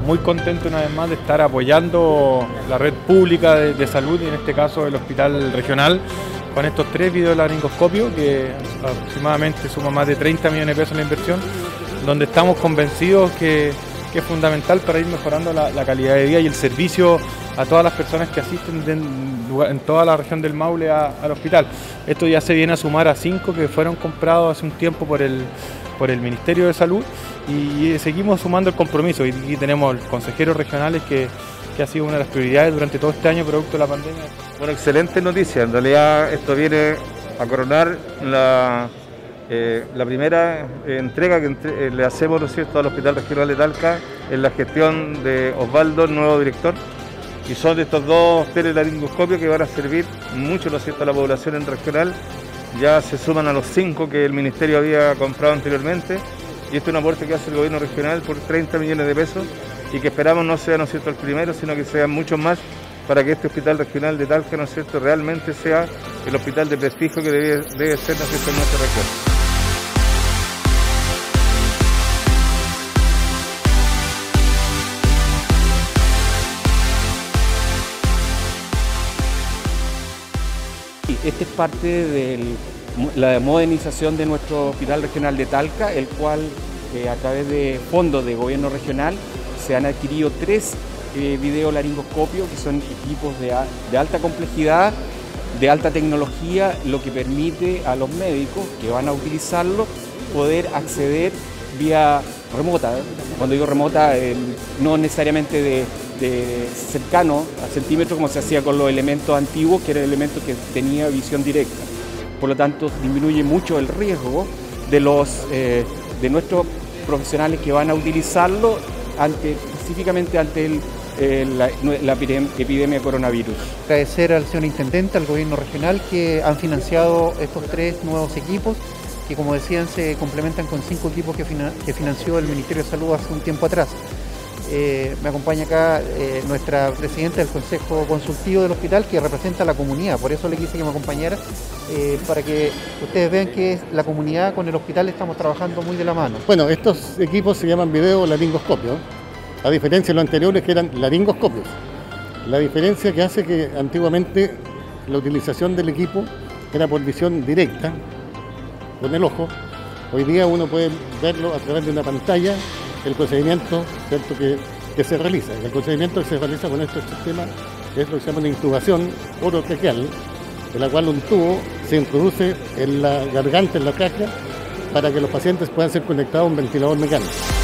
muy contento una vez más de estar apoyando la red pública de salud, y en este caso el hospital regional, con estos 3 videolaringoscopios que aproximadamente suman más de 30 millones de pesos en la inversión, donde estamos convencidos que es fundamental para ir mejorando la calidad de vida y el servicio a todas las personas que asisten en toda la región del Maule al hospital. Esto ya se viene a sumar a 5 que fueron comprados hace un tiempo por el Ministerio de Salud, y seguimos sumando el compromiso. Y aquí tenemos consejeros regionales que ha sido una de las prioridades durante todo este año producto de la pandemia. Bueno, excelente noticia. En realidad esto viene a coronar la primera entrega que le hacemos, ¿no es cierto?, al Hospital Regional de Talca en la gestión de Osvaldo, el nuevo director. Y son estos 2 telelaringoscopios que van a servir mucho, ¿no es cierto?, a la población en regional. Ya se suman a los 5 que el Ministerio había comprado anteriormente. Y este es un aporte que hace el gobierno regional por 30 millones de pesos y que esperamos no sea, ¿no es cierto?, el primero, sino que sean muchos más para que este Hospital Regional de Talca, ¿no es cierto?, realmente sea el hospital de prestigio que debe ser, ¿no es cierto?, en nuestra región. Este es parte de la modernización de nuestro Hospital Regional de Talca, el cual a través de fondos de gobierno regional se han adquirido 3 videolaringoscopios, que son equipos de alta complejidad, de alta tecnología, lo que permite a los médicos que van a utilizarlo poder acceder vía remota. Cuando digo remota, no necesariamente de cercano a centímetros como se hacía con los elementos antiguos, que eran elementos que tenía visión directa. Por lo tanto, disminuye mucho el riesgo de nuestros profesionales que van a utilizarlo específicamente ante la epidemia de coronavirus. Agradecer al señor Intendente, al Gobierno Regional, que han financiado estos 3 nuevos equipos, que como decían se complementan con 5 equipos que financió el Ministerio de Salud hace un tiempo atrás. Me acompaña acá nuestra presidenta del Consejo Consultivo del Hospital, que representa a la comunidad, por eso le quise que me acompañara, para que ustedes vean que la comunidad con el hospital estamos trabajando muy de la mano. Bueno, estos equipos se llaman videolaringoscopios, a diferencia de los anteriores que eran laringoscopios. La diferencia que hace que antiguamente la utilización del equipo era por visión directa, con el ojo. Hoy día uno puede verlo a través de una pantalla, el procedimiento, ¿cierto?, que se realiza. El procedimiento que se realiza con este sistema es lo que se llama una intubación orotraqueal, en la cual un tubo se introduce en la garganta, en la tráquea, para que los pacientes puedan ser conectados a un ventilador mecánico.